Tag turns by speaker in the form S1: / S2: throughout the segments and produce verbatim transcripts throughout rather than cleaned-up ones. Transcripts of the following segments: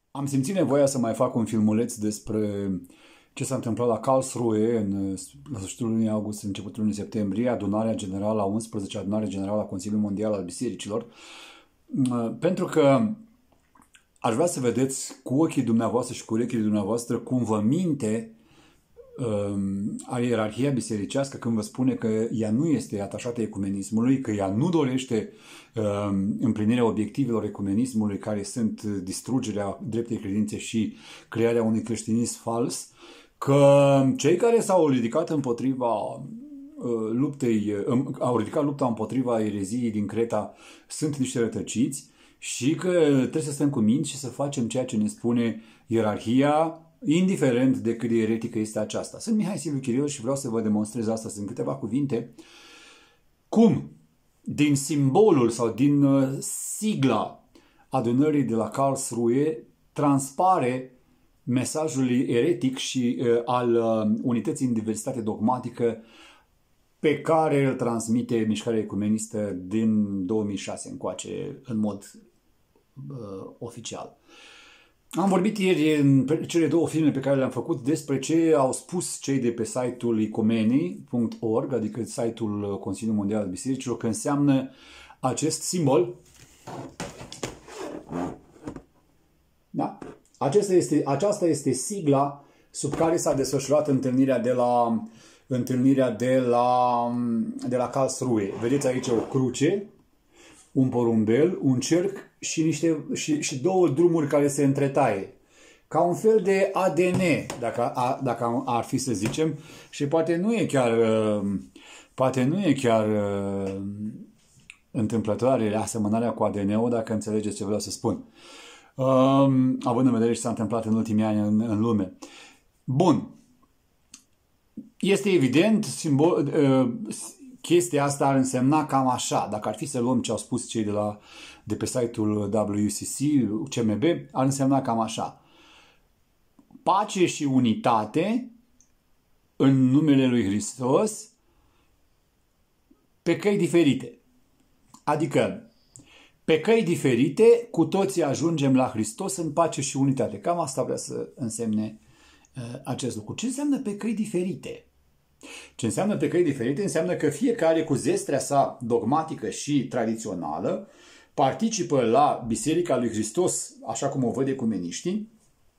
S1: Am simțit nevoia să mai fac un filmuleț despre ce s-a întâmplat la Karlsruhe în la sfârșitul lunii august, începutul lunii septembrie, adunarea generală, a unsprezecea adunare generală a Consiliului Mondial al Bisericilor, pentru că aș vrea să vedeți cu ochii dumneavoastră și cu urechile dumneavoastră cum vă minte a ierarhia bisericească când vă spune că ea nu este atașată ecumenismului, că ea nu dorește împlinirea obiectivelor ecumenismului, care sunt distrugerea dreptei credințe și crearea unui creștinism fals, că cei care s-au ridicat împotriva luptei, au ridicat lupta împotriva ereziei din Creta sunt niște rătăciți și că trebuie să stăm cu minți și să facem ceea ce ne spune ierarhia, indiferent de cât de eretică este aceasta. Sunt Mihai Silviu Chiril și vreau să vă demonstrez astăzi în câteva cuvinte cum din simbolul sau din sigla adunării de la Karlsruhe transpare mesajul eretic și uh, al uh, unității în diversitate dogmatică pe care îl transmite mișcarea ecumenistă din două mii șase încoace în mod uh, oficial. Am vorbit ieri în cele două filme pe care le-am făcut despre ce au spus cei de pe site-ul icomenii punct org, adică site-ul Consiliului Mondial al Bisericilor, că înseamnă acest simbol. Da? Aceasta este, aceasta este sigla sub care s-a desfășurat întâlnirea de la, întâlnirea de la, de la Karlsruhe. Vedeți aici o cruce, un porumbel, un cerc și, niște, și, și două drumuri care se întretaie. Ca un fel de A D N, dacă, a, dacă ar fi să zicem, și poate nu e chiar, poate nu e chiar întâmplătoare asemănarea cu A D N-ul, dacă înțelegeți ce vreau să spun. Um, având în vedere ce s-a întâmplat în ultimii ani în, în lume. Bun. Este evident, simbol, uh, chestia asta ar însemna cam așa. Dacă ar fi să luăm ce au spus cei de, la, de pe site-ul W C C, C M B, ar însemna cam așa. Pace și unitate în numele lui Hristos pe căi diferite. Adică pe căi diferite, cu toții ajungem la Hristos în pace și unitate. Cam asta vrea să însemne uh, acest lucru. Ce înseamnă pe căi diferite? Ce înseamnă pe căi diferite? Înseamnă că fiecare cu zestrea sa dogmatică și tradițională participă la Biserica lui Hristos, așa cum o văd ecumeniștii,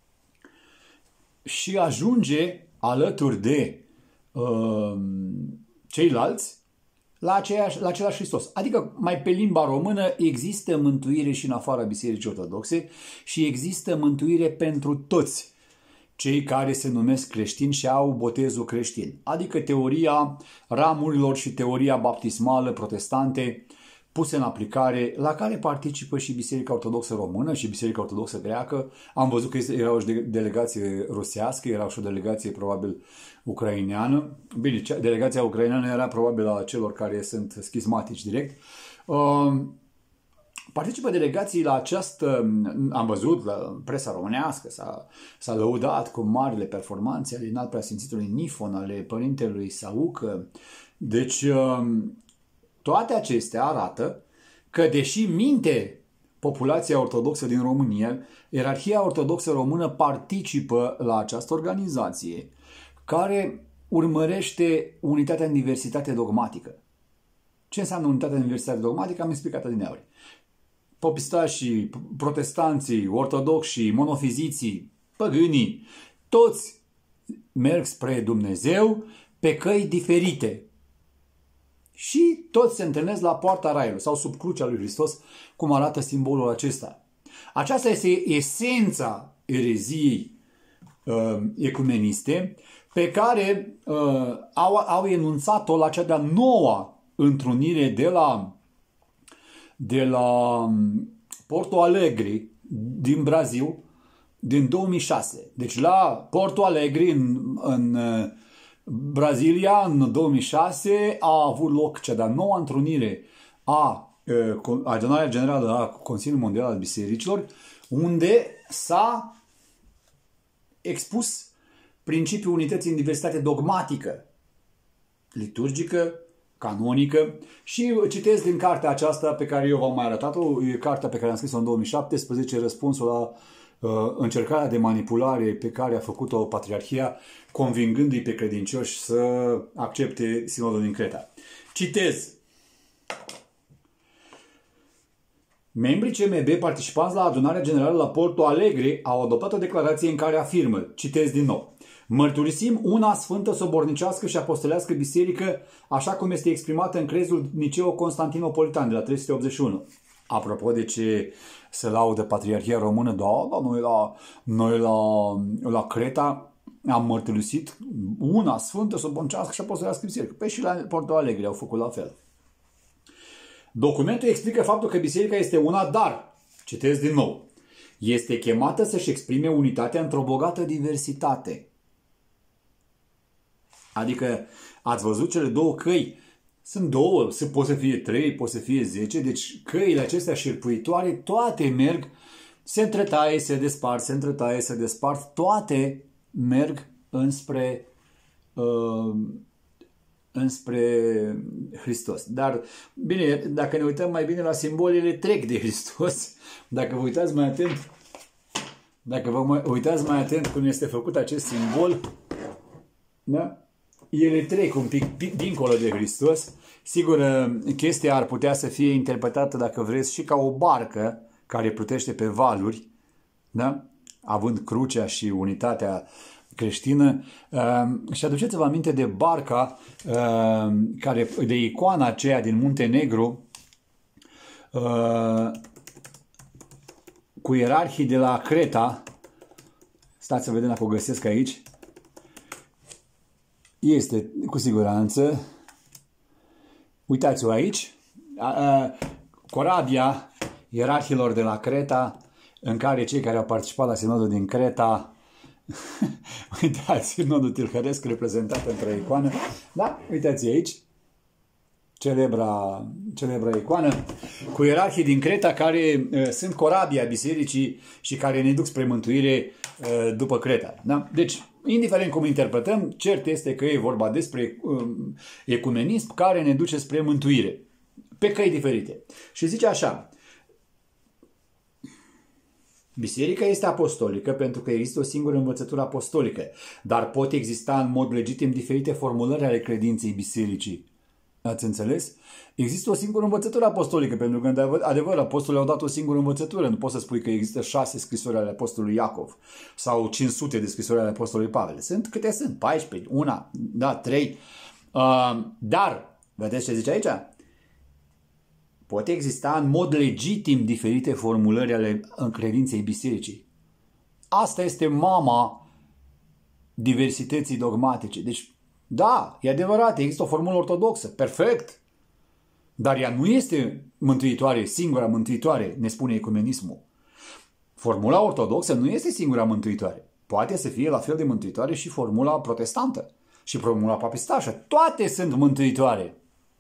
S1: și ajunge alături de uh, ceilalți la, aceeași, la același Hristos. Adică, mai pe limba română, există mântuire și în afara Bisericii Ortodoxe și există mântuire pentru toți cei care se numesc creștini și au botezul creștin. Adică teoria ramurilor și teoria baptismală protestante puse în aplicare, la care participă și Biserica Ortodoxă Română și Biserica Ortodoxă Greacă. Am văzut că era o delegație rusească, era și o delegație probabil ucraineană. Bine, delegația ucraineană era probabil a celor care sunt schismatici direct. Participă delegații la această, am văzut la presa românească, s-a lăudat cu marile performanțe ale înalt preasfințitului Nifon, ale părintelui Saucă. Deci toate acestea arată că, deși minte populația ortodoxă din România, ierarhia ortodoxă română participă la această organizație care urmărește unitatea în diversitate dogmatică. Ce înseamnă unitatea în diversitate dogmatică? Am explicat adineauri. Popistașii, protestanții, ortodoxii, monofiziții, păgânii, toți merg spre Dumnezeu pe căi diferite. Și toți se întâlnesc la poarta raiului sau sub crucea lui Hristos, cum arată simbolul acesta. Aceasta este esența ereziei uh, ecumeniste pe care uh, au, au enunțat-o la cea de-a noua întrunire de la, de la Porto Alegre din Brazil din două mii șase. Deci la Porto Alegre în, în Brazilia, în două mii șase, a avut loc cea de-a noua întrunire a Adunarea Generală a Consiliului Mondial al Bisericilor, unde s-a expus principiul unității în diversitate dogmatică, liturgică, canonică, și citesc din cartea aceasta pe care eu v-am mai arătat-o, e cartea pe care am scris-o în două mii șaptesprezece, răspunsul la încercarea de manipulare pe care a făcut-o Patriarhia, convingându-i pe credincioși să accepte sinodul din Creta. Citez. Membrii C M B participanți la adunarea generală la Porto Alegre au adoptat o declarație în care afirmă, citez din nou, mărturisim una sfântă, sobornicească și apostolească biserică, așa cum este exprimată în crezul Niceo-Constantinopolitan de la trei sute optzeci și unu. Apropo de ce se laudă Patriarhia Română, da, da, noi la, noi la, la Creta am mărturisit una sfântă, sobornicească și apostolească biserică. Păi și la Porto Alegre au făcut la fel. Documentul explică faptul că biserica este una, dar, citesc din nou, este chemată să-și exprime unitatea într-o bogată diversitate. Adică, ați văzut cele două căi? Sunt două, pot să fie trei, pot să fie zece, deci căile acestea șerpuitoare, toate merg, se întretaie, se despart, se întretaie, se despart, toate merg înspre... Uh, înspre Hristos. Dar, bine, dacă ne uităm mai bine la simbolele, trec de Hristos. Dacă vă uitați mai atent, dacă vă uitați mai atent cum este făcut acest simbol, da? Ele trec un pic dincolo de Hristos. Sigur, chestia ar putea să fie interpretată, dacă vreți, și ca o barcă care plutește pe valuri, da? Având crucea și unitatea creștină. Și aduceți-vă aminte de barca, care, de icoana aceea din Muntenegru, cu ierarhii de la Creta. Stați să vedem dacă o găsesc aici. Este cu siguranță. Uitați-o aici. Corabia ierarhilor de la Creta, în care cei care au participat la sinodul din Creta, uitați, sinodul tâlhăresc reprezentat într-o icoană, da, uitați aici, celebra, celebra icoană, cu ierarhii din Creta care uh, sunt corabia bisericii și care ne duc spre mântuire uh, după Creta. Da? Deci, indiferent cum interpretăm, cert este că e vorba despre um, ecumenism care ne duce spre mântuire, pe căi diferite. Și zice așa, biserica este apostolică pentru că există o singură învățătură apostolică, dar pot exista în mod legitim diferite formulări ale credinței bisericii. Ați înțeles? Există o singură învățătură apostolică, pentru că, în adevăr, apostolii au dat o singură învățătură. Nu poți să spui că există șase scrisori ale apostolului Iacov sau cinci sute de scrisori ale apostolului Pavel. Sunt câte sunt? paisprezece, una, da, trei. Uh, dar, vedeți ce zice aici? Pot exista în mod legitim diferite formulări ale credinței bisericii. Asta este mama diversității dogmatice. Deci, da, e adevărat, există o formulă ortodoxă, perfect, dar ea nu este mântuitoare, singura mântuitoare, ne spune ecumenismul. Formula ortodoxă nu este singura mântuitoare. Poate să fie la fel de mântuitoare și formula protestantă și formula papistașă. Toate sunt mântuitoare.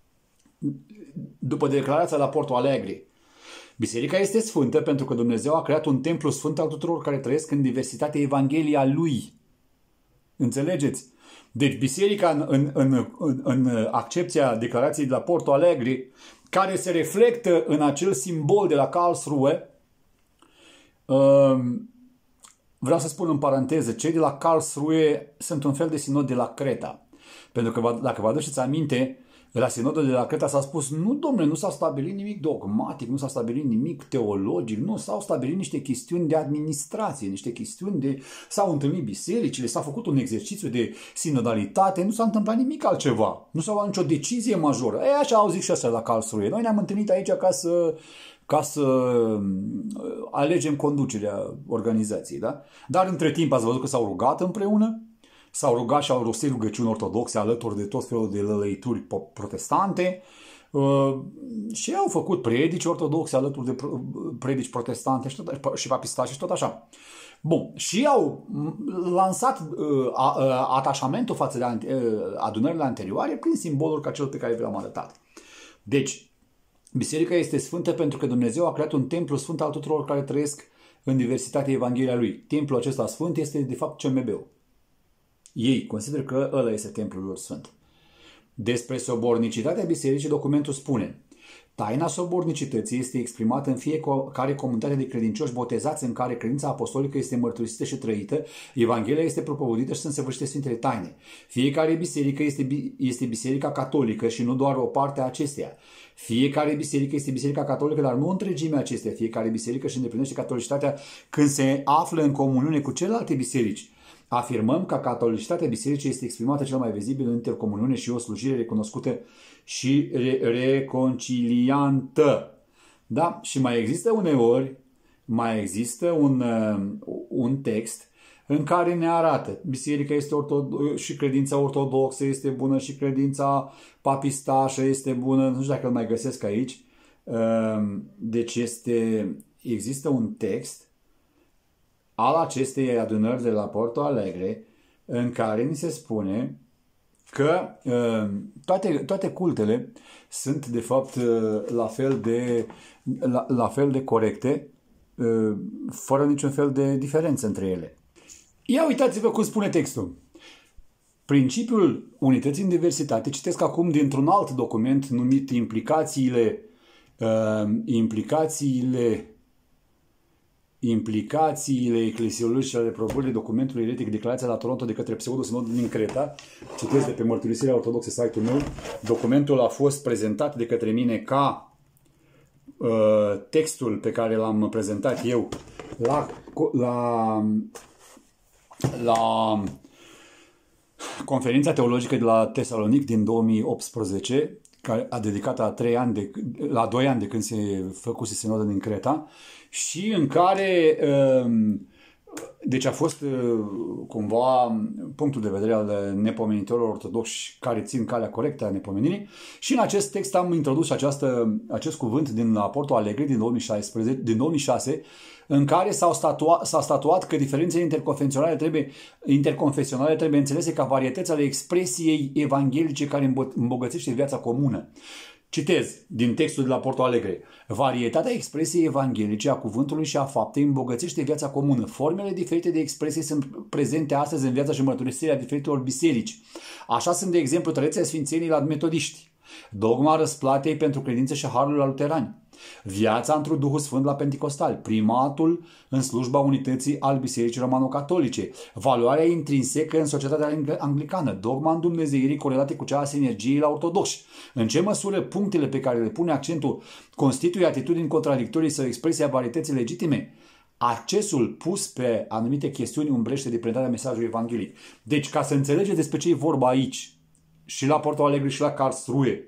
S1: După declarația la Porto Alegre, biserica este sfântă pentru că Dumnezeu a creat un templu sfânt al tuturor care trăiesc în diversitatea Evanghelia Lui. Înțelegeți? Deci biserica în, în, în, în, în accepția declarației de la Porto Alegre, care se reflectă în acel simbol de la Karlsruhe, vreau să spun în paranteză, cei de la Karlsruhe sunt un fel de sinod de la Creta. Pentru că dacă vă aduceți aminte, la sinodul de la Creta s-a spus, nu, domnule, nu s-a stabilit nimic dogmatic, nu s-a stabilit nimic teologic, nu s-au stabilit niște chestiuni de administrație, niște chestiuni de... S-au întâlnit bisericile, s-a făcut un exercițiu de sinodalitate, nu s-a întâmplat nimic altceva, nu s-a luat nicio decizie majoră. E, așa au zis și așa la Karlsruhe. Noi ne-am întâlnit aici ca să, ca să alegem conducerea organizației, da? Dar între timp ați văzut că s-au rugat împreună, s-au rugat și au rostit rugăciuni ortodoxe alături de tot felul de lălăituri protestante uh, și au făcut predici ortodoxe alături de predici protestante și, tot, și papistașe și tot așa. Bun, și au lansat uh, uh, atașamentul față de uh, adunările anterioare prin simboluri ca cel pe care vi l-am arătat. Deci, biserica este sfântă pentru că Dumnezeu a creat un templu sfânt al tuturor care trăiesc în diversitatea Evanghelia Lui. Templul acesta sfânt este de fapt C M B-ul. Ei consideră că ăla este templul lor sfânt. Despre sobornicitatea bisericii, documentul spune: Taina sobornicității este exprimată în fiecare comunitate de credincioși botezați în care credința apostolică este mărturisită și trăită, Evanghelia este propovăduită și sunt săvârșite Sfintele Taine. Fiecare biserică este, este biserica catolică și nu doar o parte a acesteia. Fiecare biserică este biserica catolică, dar nu întregimea acesteia. Fiecare biserică își îndeplinește catolicitatea când se află în comuniune cu celelalte biserici. Afirmăm că catolicitatea bisericii este exprimată cel mai vizibil în intercomuniune și o slujire recunoscută și re- reconciliantă. Da? Și mai există uneori, mai există un, un text în care ne arată biserica este ortodoxă și credința ortodoxă este bună și credința papistașă este bună. Nu știu dacă îl mai găsesc aici. Deci este, există un text al acestei adunări de la Porto Alegre în care ni se spune că toate, toate cultele sunt de fapt la fel de, la, la fel de corecte, fără niciun fel de diferență între ele. Ia uitați-vă cum spune textul. Principiul unității în diversitate, citesc acum dintr-un alt document numit Implicațiile implicațiile implicațiile eclesiologice ale probării documentului eretic Declarația la Toronto de către pseudo-sinodul din Creta. Citesc de pe Mărturisirea Ortodoxă, site-ul meu. Documentul a fost prezentat de către mine ca uh, textul pe care l-am prezentat eu la, la, la conferința teologică de la Tesalonic din două mii optsprezece, care a dedicat la, trei ani de, la doi ani de când se făcuse sinodul din Creta, și în care deci a fost cumva punctul de vedere al nepomenitorilor ortodoxi care țin calea corectă a nepomenirii, și în acest text am introdus această, acest cuvânt din Porto Alegre din două mii șaisprezece, din două mii șase, în care s-a statuat, s-a statuat că diferențele interconfesionale trebuie, interconfesionale trebuie înțelese ca varietăți ale expresiei evanghelice care îmbogățește viața comună. Citez din textul de la Porto Alegre. Varietatea expresiei evanghelice a cuvântului și a faptei îmbogățește viața comună. Formele diferite de expresie sunt prezente astăzi în viața și mărturisirea diferitelor biserici. Așa sunt, de exemplu, trăirea Sfințenii la metodiști, dogma răsplatei pentru credință și harul la luterani, viața într-un Duhul Sfânt la penticostali, primatul în slujba unității al Bisericii Romano-Catolice, valoarea intrinsecă în societatea anglicană, dogma îndumnezeirii corelate cu cea a sinergiei la ortodoxi. În ce măsură punctele pe care le pune accentul constituie atitudini contradictorii sau expresia varietății legitime? Accesul pus pe anumite chestiuni umbrește de predarea mesajului evanghelic. Deci, ca să înțelegeți despre ce e vorba aici, și la Porto Alegre și la Karlsruhe,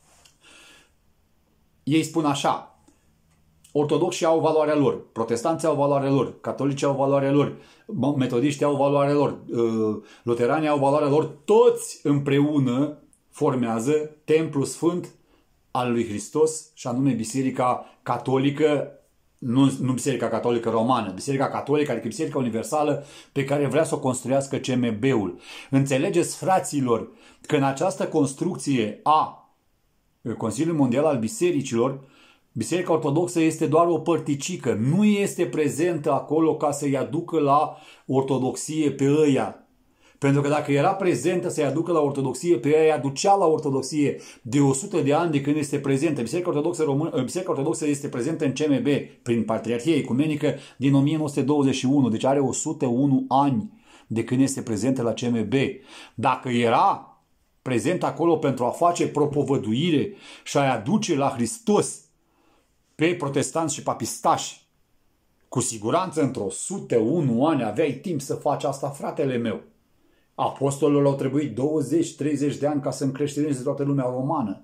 S1: ei spun așa: ortodoxii au valoarea lor, protestanții au valoarea lor, catolicii au valoarea lor, metodiștii au valoarea lor, luteranii au valoarea lor, toți împreună formează templul sfânt al lui Hristos, și anume Biserica Catolică, nu, nu Biserica Catolică Romană, Biserica Catolică, adică Biserica Universală pe care vrea să o construiască C M B-ul. Înțelegeți, fraților, că în această construcție a Consiliul Mondial al Bisericilor, Biserica Ortodoxă este doar o părticică, nu este prezentă acolo ca să-i aducă la ortodoxie pe ăia. Pentru că dacă era prezentă să-i aducă la ortodoxie pe ăia, aducea la ortodoxie de o sută de ani de când este prezentă. Biserica Ortodoxă, Român, Biserica Ortodoxă este prezentă în C M B prin Patriarhie Ecumenică din o mie nouă sute douăzeci și unu, deci are o sută unu ani de când este prezentă la C M B. Dacă era prezent acolo pentru a face propovăduire și a-i aduce la Hristos pe protestanți și papistași, cu siguranță într-o o sută unu ani aveai timp să faci asta, fratele meu. Apostolilor au trebuit douăzeci treizeci de ani ca să încreștineze toată lumea romană.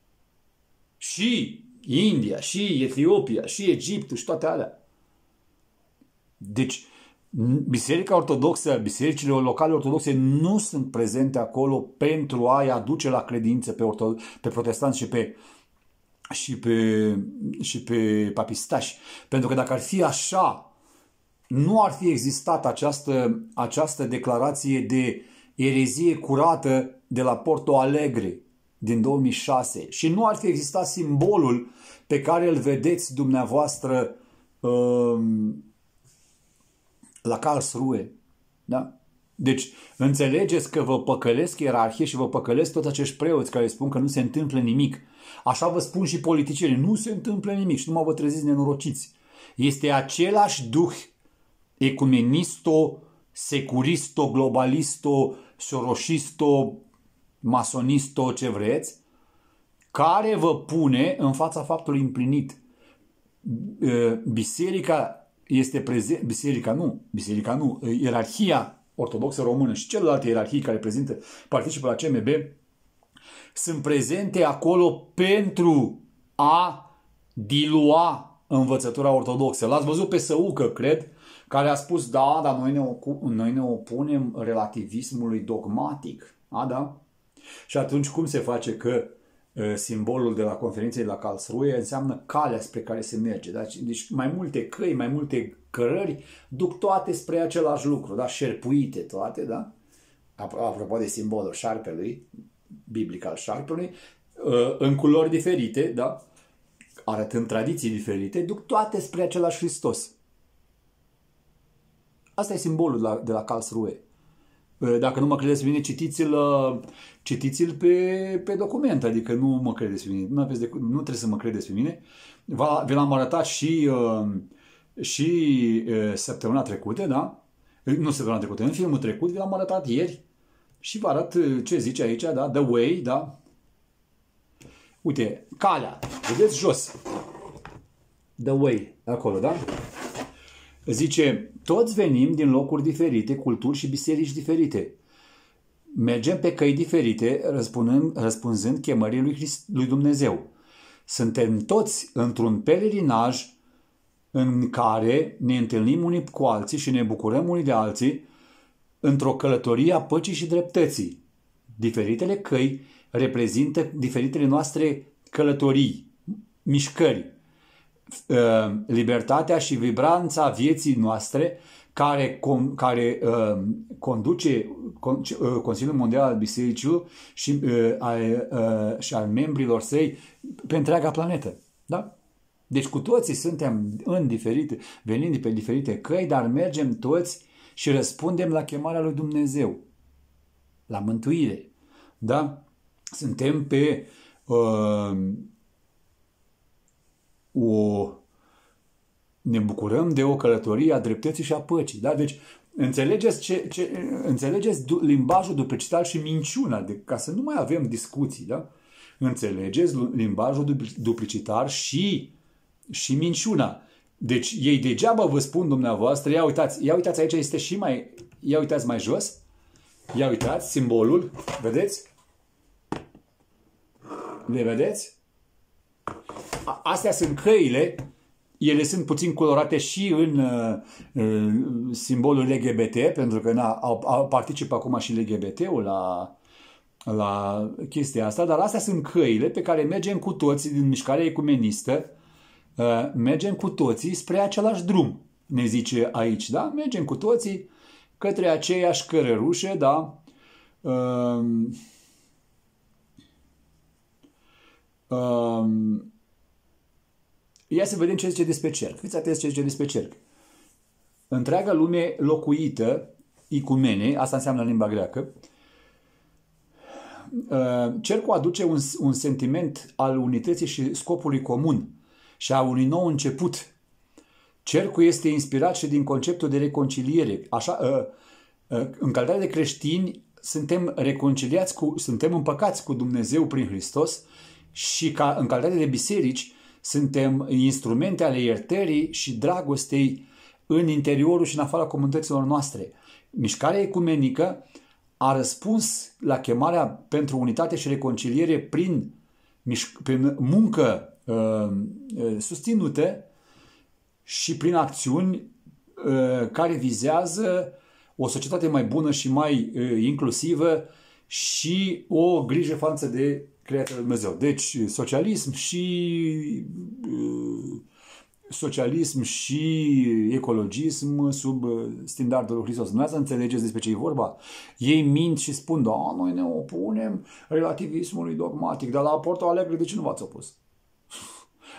S1: Și India, și Etiopia, și Egiptul și toate alea. Deci, Biserica Ortodoxă, bisericile locale ortodoxe nu sunt prezente acolo pentru a-i aduce la credință pe, orto- pe protestanți și pe, și, pe, și pe papistași. Pentru că dacă ar fi așa, nu ar fi existat această, această declarație de erezie curată de la Porto Alegre din două mii șase și nu ar fi existat simbolul pe care îl vedeți dumneavoastră um, la Karlsruhe. Da? Deci, înțelegeți că vă păcălesc ierarhie și vă păcălesc toți acești preoți care spun că nu se întâmplă nimic. Așa vă spun și politicienii, nu se întâmplă nimic și nu mă vă treziți nenorociți. Este același duh ecumenisto, securisto, globalisto, soroșisto, masonisto, ce vreți, care vă pune în fața faptului împlinit. Biserica este prezent, biserica nu, biserica nu, ierarhia ortodoxă română și celelalte ierarhii care prezintă, participă la C M B, sunt prezente acolo pentru a dilua învățătura ortodoxă. L-ați văzut pe Săucă, cred, care a spus, da, dar noi ne, noi ne opunem relativismului dogmatic. A, da? Și atunci cum se face că uh, simbolul de la conferinței de la Karlsruhe înseamnă calea spre care se merge? Da? Deci mai multe căi, mai multe cărări duc toate spre același lucru, da? Șerpuite toate, da? Apropo de simbolul șarpelui, biblic al șarpelui, uh, în culori diferite, da? Arătând tradiții diferite, duc toate spre același Hristos. Asta e simbolul de la, de la Karlsruhe. Dacă nu mă credeți pe mine, citiți-l, citiți-l pe, pe document, adică nu mă credeți pe mine, nu, aveți de, nu trebuie să mă credeți pe mine. Vi l-am arătat și, și săptămâna trecută, da? Nu săptămâna trecută, în filmul trecut vi l-am arătat ieri și vă arăt ce zice aici, da? The Way, da? Uite, calea, vedeți jos. The Way, acolo, da? Zice, toți venim din locuri diferite, culturi și biserici diferite. Mergem pe căi diferite, răspunzând, răspunzând chemării lui, Christ, lui Dumnezeu. Suntem toți într-un pelerinaj în care ne întâlnim unii cu alții și ne bucurăm unii de alții într-o călătorie a păcii și dreptății. Diferitele căi reprezintă diferitele noastre călătorii, mișcări. Libertatea și vibranța vieții noastre care, care uh, conduce con, uh, Consiliul Mondial al Bisericilor și, uh, al, uh, și al membrilor săi pe întreaga planetă. Da? Deci cu toții suntem în diferite, venind pe diferite căi, dar mergem toți și răspundem la chemarea lui Dumnezeu, la mântuire. Da? Suntem pe uh, o... ne bucurăm de o călătorie a dreptății și a păcii. Da? Deci, înțelegeți, ce, ce, înțelegeți limbajul duplicitar și minciuna, de, ca să nu mai avem discuții. Da? Înțelegeți limbajul duplicitar și, și minciuna. Deci, ei degeaba vă spun dumneavoastră, ia uitați, ia uitați aici este și mai, ia uitați mai jos, ia uitați simbolul, vedeți? Le vedeți? Astea sunt căile, ele sunt puțin colorate și în uh, simbolul L G B T, pentru că na, au, au, participă acum și L G B T-ul la, la chestia asta, dar astea sunt căile pe care mergem cu toții din mișcarea ecumenistă, uh, mergem cu toții spre același drum, ne zice aici, da? Mergem cu toții către aceeași cărărușă, da? Uh, uh, Ia să vedem ce zice despre cerc. Fiți atenți ce zice despre cerc. Întreaga lume locuită, icumene, asta înseamnă în limba greacă, cercul aduce un, un sentiment al unității și scopului comun și a unui nou început. Cercul este inspirat și din conceptul de reconciliere. Așa, în calitate de creștini, suntem reconciliați cu, suntem împăcați cu Dumnezeu prin Hristos și ca, în calitate de biserici, suntem instrumente ale iertării și dragostei în interiorul și în afara comunităților noastre. Mișcarea ecumenică a răspuns la chemarea pentru unitate și reconciliere prin, prin muncă uh, susținută și prin acțiuni uh, care vizează o societate mai bună și mai uh, inclusivă și o grijă față de creația lui Dumnezeu. Deci, socialism și uh, socialism și ecologism sub standardul lui Hristos. Nu să înțelegeți despre ce e vorba? Ei mint și spun, da, noi ne opunem relativismului dogmatic, dar la Porto Alegre de ce nu v-ați opus?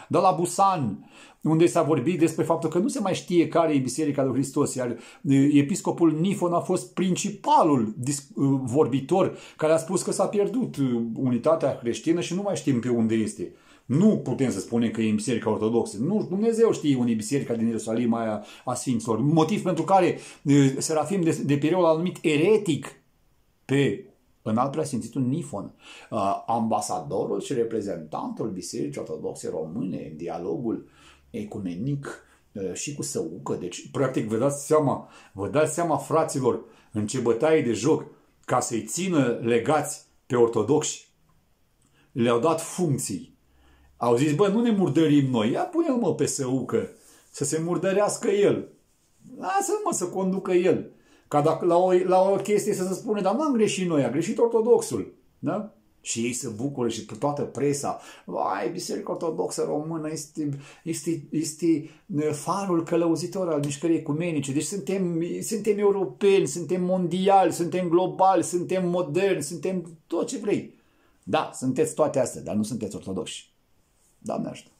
S1: de la Busan, unde s-a vorbit despre faptul că nu se mai știe care e Biserica lui Hristos, iar episcopul Nifon a fost principalul vorbitor care a spus că s-a pierdut unitatea creștină și nu mai știm pe unde este. Nu putem să spunem că e în Biserica Ortodoxă. Nu, Dumnezeu știe unde e Biserica din Ierusalim aia a Sfinților. Motiv pentru care Serafim de, de Pireu l-a numit eretic pe înalt preasfințitul Nifon, ambasadorul și reprezentantul Bisericii Ortodoxe Române în dialogul ecumenic și cu Săucă. Deci, practic, vă dați seama, vă dați seama, fraților, în ce bătaie de joc, ca să-i țină legați pe ortodoxi, le-au dat funcții. Au zis, bă, nu ne murdărim noi, ia pune-l mă pe Săucă, să se murdărească el. Lasă-l mă să conducă el. Ca dacă la o, la o chestie să se spune, dar n-am greșit noi, a greșit ortodoxul. Da? Și ei se bucură și toată presa. Vai, Biserica Ortodoxă Română este, este, este farul călăuzitor al mișcării ecumenice. Deci suntem, suntem europeni, suntem mondiali, suntem globali, suntem moderni, suntem tot ce vrei. Da, sunteți toate astea, dar nu sunteți ortodoxi. Doamne ajută!